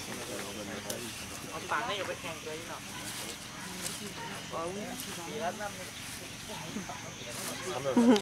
เอาปากนี่อย่าไปแข่งเลยเนาะปีละน้ำ